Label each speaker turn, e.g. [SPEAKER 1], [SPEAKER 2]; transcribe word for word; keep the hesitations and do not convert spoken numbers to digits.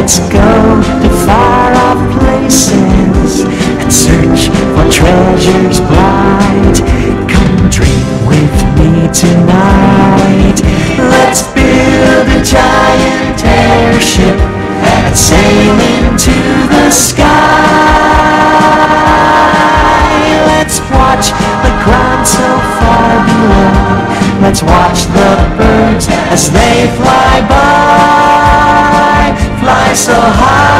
[SPEAKER 1] Let's go to far-off places and search for treasures bright. Come dream with me tonight. Let's build a giant airship and sail into the sky. Let's watch the ground so far below. Let's watch the birds as they fly by. Fly so high.